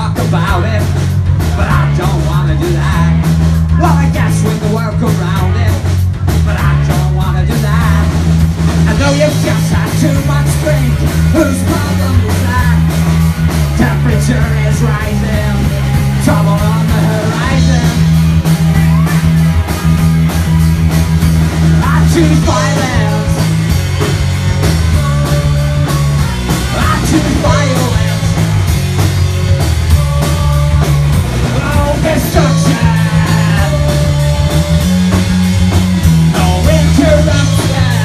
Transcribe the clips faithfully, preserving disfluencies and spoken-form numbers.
talk about it, but I don't wanna do that. Well, I guess we can work around it, but I don't wanna do that. I know you've just had too much drink. Whose problem is that? Temperature is rising, trouble on the horizon. I choose violence. I choose violence. Oh, destruction. No interruption.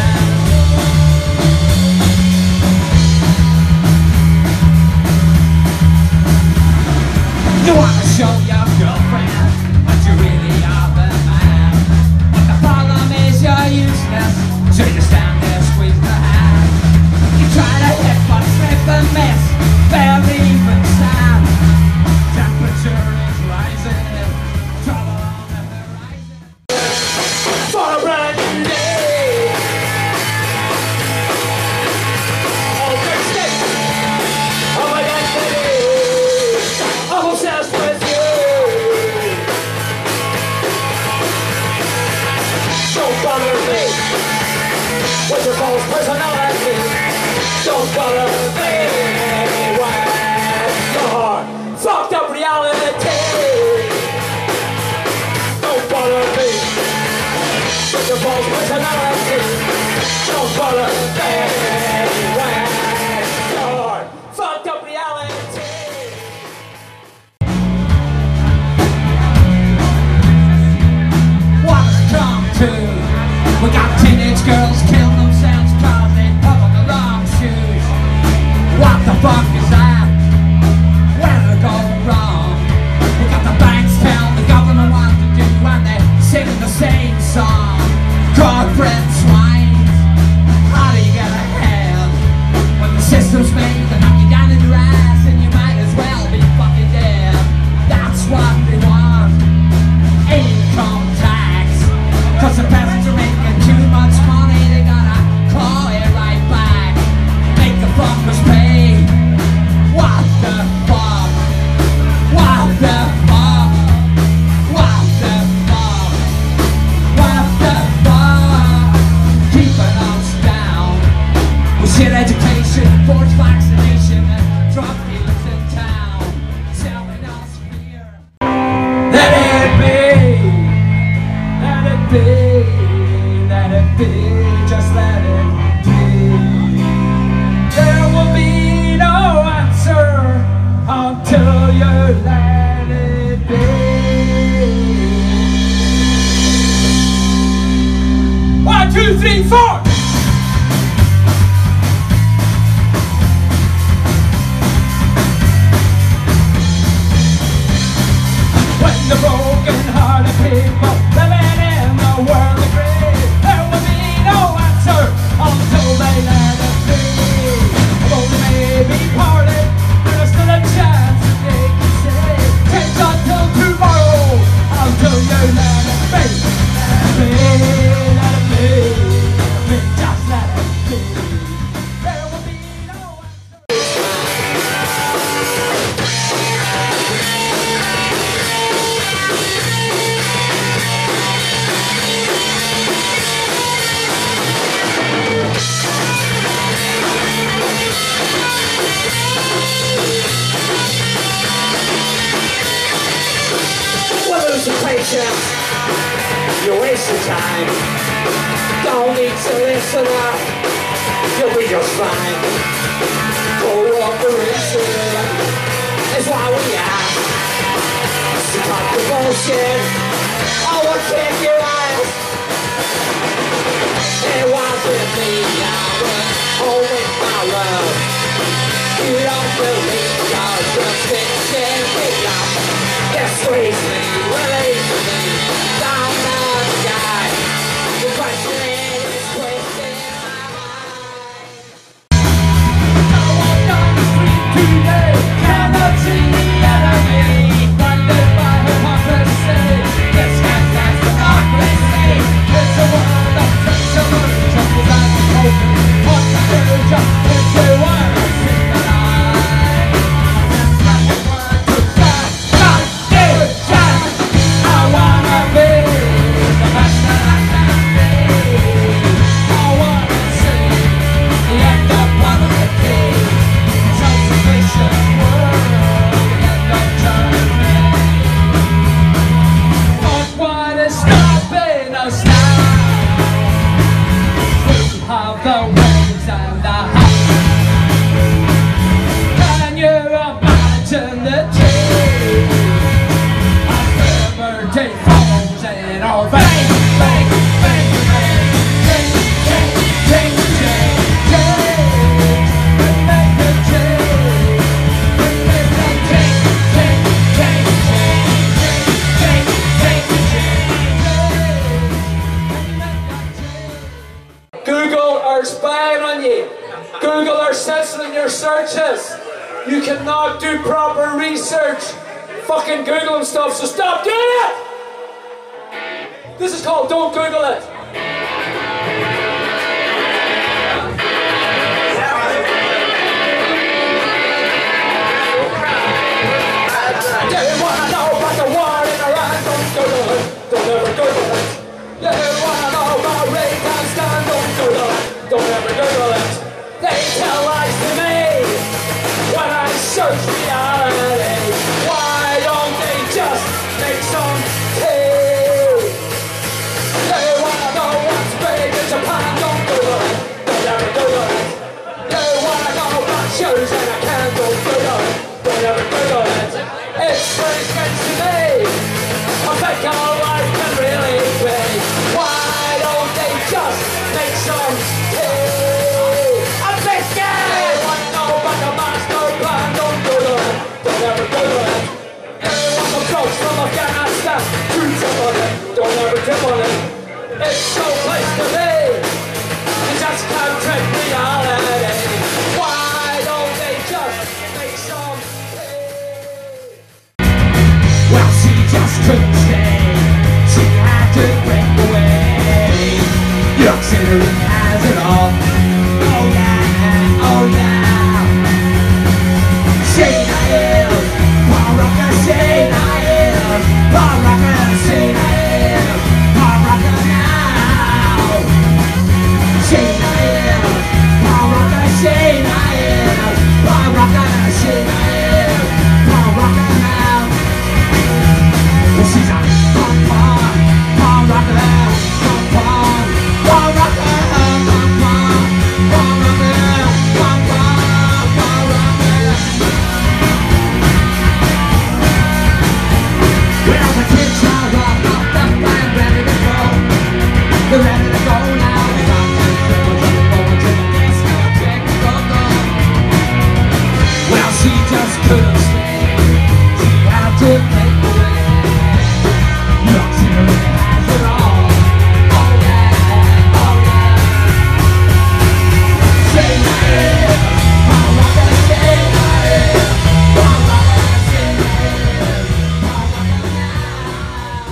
You wanna show your girlfriend what you really are, the man. But the problem is you're useless, so you stand there, squeeze the hand. You try to hit but slip and miss, barely even sound. Temperature is rising, trouble on the horizon. For a brand new day, oh, good state, oh my God, baby, I'm obsessed with you. Don't bother me with your false personality. Don't bother me with your fucked up reality. Don't bother me with your false personality. Don't bother me with your fucked up reality. What's it come to? We got teenage girls killing themselves cause they put on the wrong shoes. What the fuck is that? Where did it go wrong? We got the banks telling the government what to do when they're singing the same song. Corporate swine. How do you get ahead when the system's made to knock you down in your ass and you might as well be fucking dead? That's what they want. Income tax. Cause the peasants are making too much money, they gotta claw it right back. Make the fuckers pay. What the fuck? What the fuck? What the fuck? What the fuck? Keeping us down with shit education, forced vaccination, and drug dealers in town selling us fear. Let it be. Let it be, let it be, just let it be. There will be no answer until you let it be. One, two, three, four! When the broken-hearted people living in the world agree, there will be no answer until they let it be. Though they may be parted, there's still a chance that they can say, change until tomorrow, until you let it be. Let it be, let it be, let it be, just let it be. There will be no answer. Well, lose your patience, you waste your time. Don't need to listen up, you'll be just fine. Cooperation is why we ask. To cut the bullshit, oh, what can you ask? It wasn't me, I was home with my love. You don't believe you're just fixing me up. This squeeze me, release me, down the sky. The question is twisting my mind. No one on the street today cannot see the enemy. Blinded by hypocrisy, this guy's that's democracy. It's a world of treachery, just as I open. What's the future? It's a world of sin that I society. Google are censoring your searches. You cannot do proper research. Fucking Googling stuff, so stop doing it! This is called Don't Google It. Yeah, you wanna know about the war in Iran? Don't Google it. Don't ever Google it. Yeah, you wanna know about Afghanistan? Don't Google it. Don't ever Google it. They tell lies to me when I search reality. Why don't they just make some tea? Yeah, you wanna know what's big in Japan? Don't Google it. Don't ever Google it. Yeah, you wanna know about shoes and a can? Don't Google it. Don't ever Google it. It's very strange to me. I think our life can really be. Why don't they just make some tea? I'm thinking. They want to know about the master plan. Don't Google it. Don't ever Google it. They want the drugs from Afghanistan. Do dribble it. Don't ever dribble it. It's no place to be. You just can't trick reality. Why don't they just make some tea? Well, she just couldn't stay. She had to break away. York City has it all. Oh yeah, oh yeah. Shane I am, Paul Rocker, Shane I am, Paul Rocker, Shane I am, Paul Rocker now. Shane I am, Paul Rocker, Shane I am, Paul Rocker, Shane I am, Paul Rocker now. She's a pom pom, pom rocker, pom pom, pom rocker, pom pom, pom rocker, pom pom, pom rocker. Well, the kids are all popped up and ready to go. They're ready to go now. We got the girls on the phone to the discotheque, go go. Well, she just couldn't stay. She had to break away. York City has it all. Oh yeah, oh yeah. Shane I am, Paul Rocker, Shane I am, Paul Rocker, Shane I am, Paul Rocker now.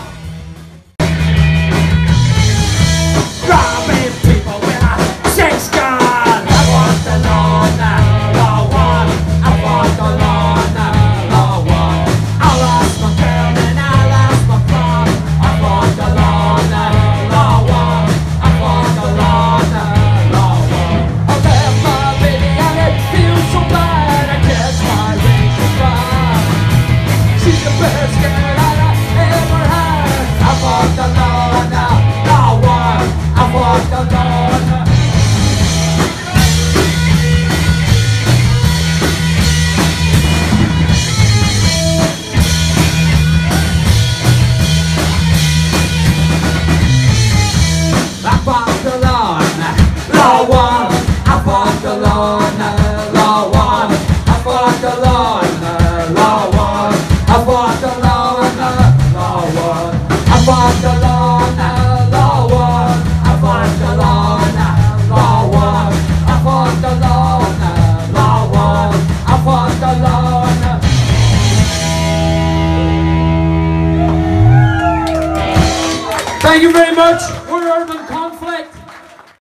Robbing people with a six gun. I want the law now, law one. I want the law now, law one. I lost my girl and I lost my farm. I want the law now, law one. I want the law now, law one. I left my baby and it feels so bad. I guess my rage is gone. She's the best girl that I ever had. I want the law now, law one. I want the law now. I fought the law now, law one. I fought the law now, law one. I fought the law now, law one. I fought the law now, law one. I fought the law now, law one. I fought the law now, law one. I fought the law now, law one. I fought the law now. Thank you very much. We're Urban Conflict.